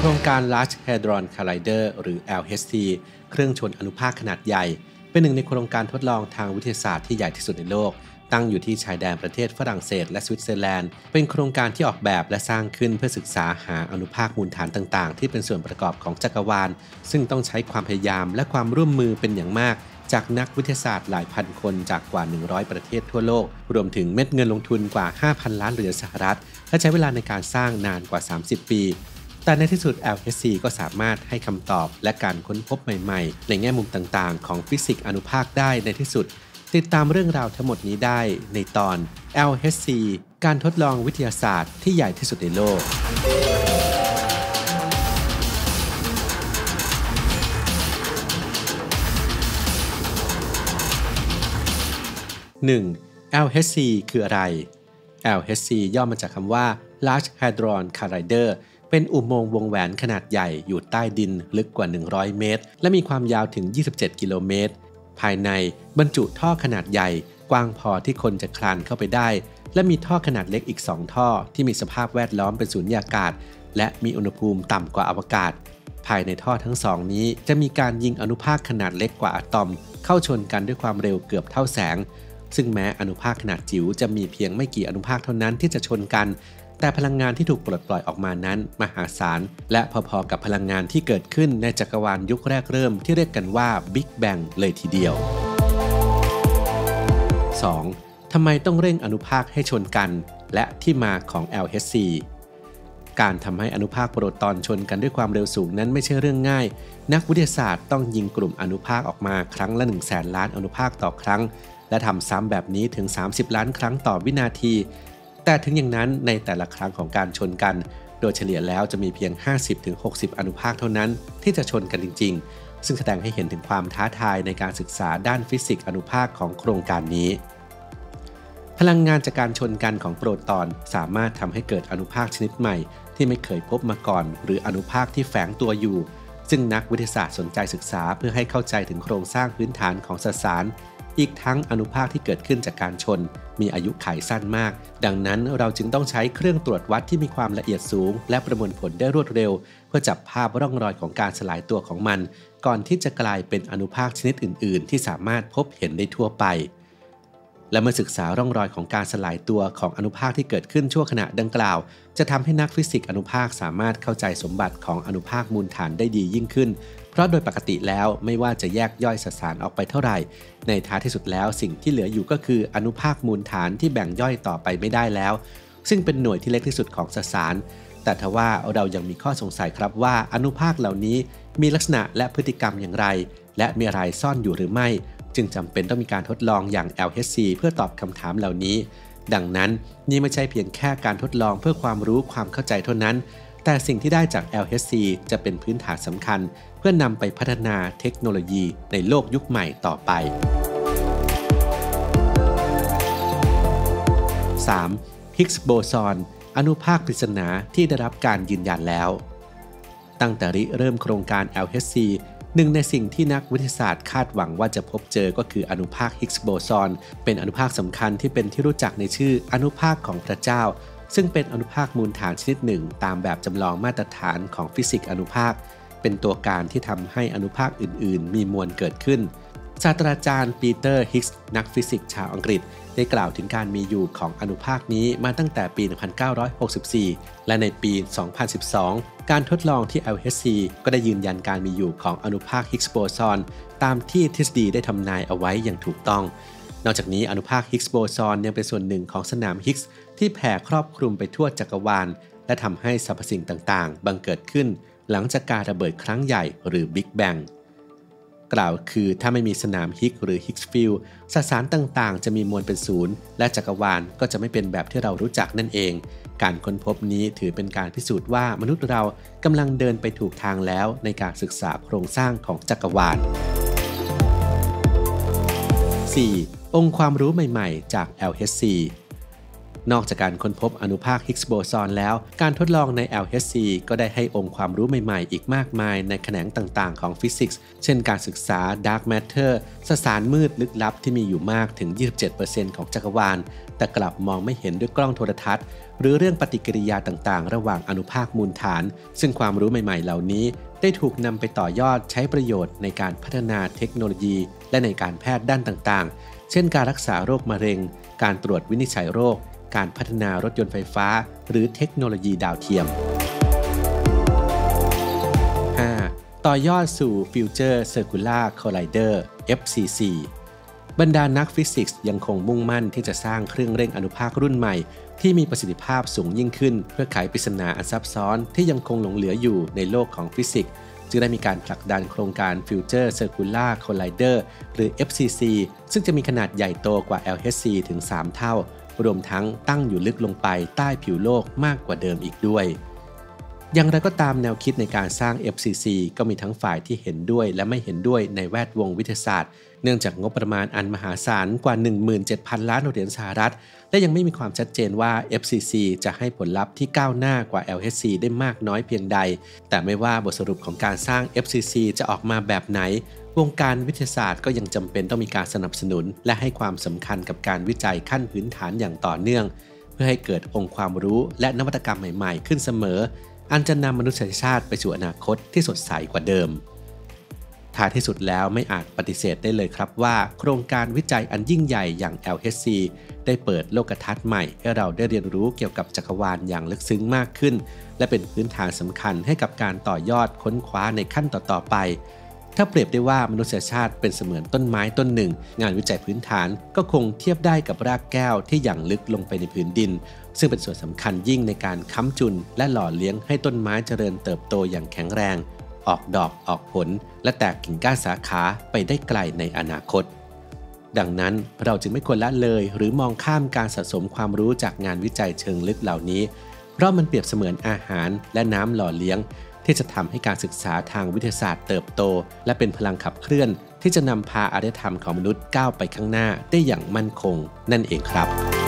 ครงการ Large Hadron Collider หรือ LHC เครื่องชนอนุภาคขนาดใหญ่เป็นหนึ่งในโครงการทดลองทางวิทยาศาสตร์ที่ใหญ่ที่สุดในโลกตั้งอยู่ที่ชายแดนประเทศฝรั่งเศสและสวิตเซอร์แลนด์เป็นโครงการที่ออกแบบและสร้างขึ้นเพื่อศึกษาหาอนุภาคมูลฐานต่างๆที่เป็นส่วนประกอบของจักรวาลซึ่งต้องใช้ความพยายามและความร่วมมือเป็นอย่างมากจากนักวิทยาศาสตร์หลายพันคนจากกว่า100ประเทศทั่วโลกรวมถึงเม็ดเงินลงทุนกว่า 5,000 ล้านเหรียญสหรัฐและใช้เวลาในการสร้างนานกว่า30ปีแต่ในที่สุด LHC ก็สามารถให้คำตอบและการค้นพบใหม่ๆในแง่มุมต่างๆของฟิสิกส์อนุภาคได้ในที่สุดติดตามเรื่องราวทั้งหมดนี้ได้ในตอน LHC การทดลองวิทยาศาสตร์ที่ใหญ่ที่สุดในโลก 1. LHC คืออะไร LHC ย่อมาจากคำว่า Large Hadron Collider เป็นอุโมงค์วงแหวนขนาดใหญ่อยู่ใต้ดินลึกกว่า100เมตรและมีความยาวถึง27กิโลเมตรภายในบรรจุท่อขนาดใหญ่กว้างพอที่คนจะคลานเข้าไปได้และมีท่อขนาดเล็กอีก2ท่อที่มีสภาพแวดล้อมเป็นสุญญากาศและมีอุณหภูมิต่ำกว่าอวกาศภายในท่อทั้งสองนี้จะมีการยิงอนุภาคขนาดเล็กกว่าอะตอมเข้าชนกันด้วยความเร็วเกือบเท่าแสงซึ่งแม้อนุภาคขนาดจิ๋วจะมีเพียงไม่กี่อนุภาคเท่านั้นที่จะชนกันแต่พลังงานที่ถูกปลดปล่อยออกมานั้นมหาศาลและพอๆกับพลังงานที่เกิดขึ้นในจักรวาลยุคแรกเริ่มที่เรียกกันว่า Big Bang เลยทีเดียว 2. ทำไมต้องเร่งอนุภาคให้ชนกันและที่มาของ LHC การทำให้อนุภาคโปรตอนชนกันด้วยความเร็วสูงนั้นไม่ใช่เรื่องง่ายนักวิทยาศาสตร์ต้องยิงกลุ่มอนุภาคออกมาครั้งละ 100,000 ล้านอนุภาคต่อครั้งและทำซ้ำแบบนี้ถึง30ล้านครั้งต่อวินาทีแต่ถึงอย่างนั้นในแต่ละครั้งของการชนกันโดยเฉลี่ยแล้วจะมีเพียง 50-60 อนุภาคเท่านั้นที่จะชนกันจริงๆซึ่งแสดงให้เห็นถึงความท้าทายในการศึกษาด้านฟิสิกส์อนุภาคของโครงการนี้พลังงานจากการชนกันของโปรตอนสามารถทำให้เกิดอนุภาคชนิดใหม่ที่ไม่เคยพบมาก่อนหรืออนุภาคที่แฝงตัวอยู่ซึ่งนักวิทยาศาสตร์สนใจศึกษาเพื่อให้เข้าใจถึงโครงสร้างพื้นฐานของสสารอีกทั้งอนุภาคที่เกิดขึ้นจากการชนมีอายุขัยสั้นมากดังนั้นเราจึงต้องใช้เครื่องตรวจวัดที่มีความละเอียดสูงและประมวลผลได้รวดเร็วเพื่อจับภาพร่องรอยของการสลายตัวของมันก่อนที่จะกลายเป็นอนุภาคชนิดอื่นๆที่สามารถพบเห็นได้ทั่วไปและเมื่อศึกษาร่องรอยของการสลายตัวของอนุภาคที่เกิดขึ้นชั่วขณะดังกล่าวจะทำให้นักฟิสิกส์อนุภาคสามารถเข้าใจสมบัติของอนุภาคมูลฐานได้ดียิ่งขึ้นเพราะโดยปกติแล้วไม่ว่าจะแยกย่อยสสารออกไปเท่าไหร่ในท้ายที่สุดแล้วสิ่งที่เหลืออยู่ก็คืออนุภาคมูลฐานที่แบ่งย่อยต่อไปไม่ได้แล้วซึ่งเป็นหน่วยที่เล็กที่สุดของสสารแต่ทว่าเรายังมีข้อสงสัยครับว่าอนุภาคเหล่านี้มีลักษณะและพฤติกรรมอย่างไรและมีอะไรซ่อนอยู่หรือไม่จึงจำเป็นต้องมีการทดลองอย่าง LHC เพื่อตอบคำถามเหล่านี้ดังนั้นนี่ไม่ใช่เพียงแค่การทดลองเพื่อความรู้ความเข้าใจเท่านั้นแต่สิ่งที่ได้จาก LHC จะเป็นพื้นฐานสำคัญเพื่อนำไปพัฒนาเทคโนโลยีในโลกยุคใหม่ต่อไป 3. ฮิกส์โบซอนอนุภาคปริศนาที่ได้รับการยืนยันแล้วตั้งแต่เริ่มโครงการ LHC หนึ่งในสิ่งที่นักวิทยาศาสตร์คาดหวังว่าจะพบเจอก็คืออนุภาคฮิกส์โบซอนเป็นอนุภาคสำคัญที่เป็นที่รู้จักในชื่ออนุภาคของพระเจ้าซึ่งเป็นอนุภาคมูลฐานชนิดหนึ่งตามแบบจำลองมาตรฐานของฟิสิกส์อนุภาคเป็นตัวการที่ทำให้อนุภาคอื่นๆมีมวลเกิดขึ้นศาสตราจารย์ปีเตอร์ฮิกส์นักฟิสิกส์ชาวอังกฤษได้กล่าวถึงการมีอยู่ของอนุภาคนี้มาตั้งแต่ปี 1964 และในปี 2012 การทดลองที่ LHC ก็ได้ยืนยันการมีอยู่ของอนุภาคฮิกส์โบซอนตามที่ทฤษฎีได้ทำนายเอาไว้อย่างถูกต้องนอกจากนี้อนุภาคฮิกส์โบซอนยังเป็นส่วนหนึ่งของสนามฮิกส์ที่แผ่ครอบคลุมไปทั่วจักรวาลและทำให้สรรพสิ่งต่างๆบังเกิดขึ้นหลังจากการระเบิดครั้งใหญ่หรือ Big Bang กล่าวคือถ้าไม่มีสนามฮิกหรือฮิกส์ฟิลด์สสารต่างๆจะมีมวลเป็นศูนย์และจักรวาลก็จะไม่เป็นแบบที่เรารู้จักนั่นเองการค้นพบนี้ถือเป็นการพิสูจน์ว่ามนุษย์เรากำลังเดินไปถูกทางแล้วในการศึกษาโครงสร้างของจักรวาล 4. องค์ความรู้ใหม่ๆจาก LHC นอกจากการค้นพบอนุภาคฮิกส์โบซอนแล้วการทดลองใน LHC ก็ได้ให้องค์ความรู้ใหม่ๆอีกมากมายในแขนงต่างๆของฟิสิกส์เช่นการศึกษา Dark Matter สสารมืดลึกลับที่มีอยู่มากถึง 27% ของจักรวาลแต่กลับมองไม่เห็นด้วยกล้องโทรทัศน์หรือเรื่องปฏิกิริยาต่างๆระหว่างอนุภาคมูลฐานซึ่งความรู้ใหม่ๆเหล่านี้ได้ถูกนำไปต่อยอดใช้ประโยชน์ในการพัฒนาเทคโนโลยีและในการแพทย์ด้านต่างๆเช่นการรักษาโรคมะเร็งการตรวจวินิจฉัยโรคการพัฒนารถยนต์ไฟฟ้าหรือเทคโนโลยีดาวเทียม 5. ต่อยอดสู่ Future Circular Collider FCC บรรดานักฟิสิกส์ยังคงมุ่งมั่นที่จะสร้างเครื่องเร่งอนุภาครุ่นใหม่ที่มีประสิทธิภาพสูงยิ่งขึ้นเพื่อไขปริศนาอันซับซ้อนที่ยังคงหลงเหลืออยู่ในโลกของฟิสิกส์จึงได้มีการผลักดันโครงการ Future Circular Collider หรือ FCC ซึ่งจะมีขนาดใหญ่โตกว่า LHC ถึง 3 เท่ารวมทั้งตั้งอยู่ลึกลงไปใต้ผิวโลกมากกว่าเดิมอีกด้วยอย่างไรก็ตามแนวคิดในการสร้าง FCC ก็มีทั้งฝ่ายที่เห็นด้วยและไม่เห็นด้วยในแวดวงวิทยาศาสตร์เนื่องจากงบประมาณอันมหาศาลกว่า 17,000 ล้านเหรียญสหรัฐและยังไม่มีความชัดเจนว่า FCC จะให้ผลลัพธ์ที่ก้าวหน้ากว่า LHC ได้มากน้อยเพียงใดแต่ไม่ว่าบทสรุปของการสร้าง FCC จะออกมาแบบไหนวงการวิทยาศาสตร์ก็ยังจำเป็นต้องมีการสนับสนุนและให้ความสำคัญกับการวิจัยขั้นพื้นฐานอย่างต่อเนื่องเพื่อให้เกิดองค์ความรู้และนวัตกรรมใหม่ๆขึ้นเสมออันจะนำมนุษยชาติไปสู่อนาคตที่สดใสกว่าเดิมท้ายที่สุดแล้วไม่อาจปฏิเสธได้เลยครับว่าโครงการวิจัยอันยิ่งใหญ่อย่าง LHC ได้เปิดโลกทัศน์ใหม่ให้เราได้เรียนรู้เกี่ยวกับจักรวาลอย่างลึกซึ้งมากขึ้นและเป็นพื้นฐานสำคัญให้กับการต่อยอดค้นคว้าในขั้นต่อๆไปถ้าเปรียบได้ว่ามนุษยชาติเป็นเสมือนต้นไม้ต้นหนึ่งงานวิจัยพื้นฐานก็คงเทียบได้กับรากแก้วที่หยั่งลึกลงไปในพื้นดินซึ่งเป็นส่วนสำคัญยิ่งในการค้ำจุนและหล่อเลี้ยงให้ต้นไม้เจริญเติบโตอย่างแข็งแรงออกดอกออกผลและแตกกิ่งก้านสาขาไปได้ไกลในอนาคตดังนั้นเราจึงไม่ควรละเลยหรือมองข้ามการสะสมความรู้จากงานวิจัยเชิงลึกเหล่านี้เพราะมันเปรียบเสมือนอาหารและน้ำหล่อเลี้ยงที่จะทำให้การศึกษาทางวิทยาศาสตร์เติบโตและเป็นพลังขับเคลื่อนที่จะนำพาอารยธรรมของมนุษย์ก้าวไปข้างหน้าได้อย่างมั่นคงนั่นเองครับ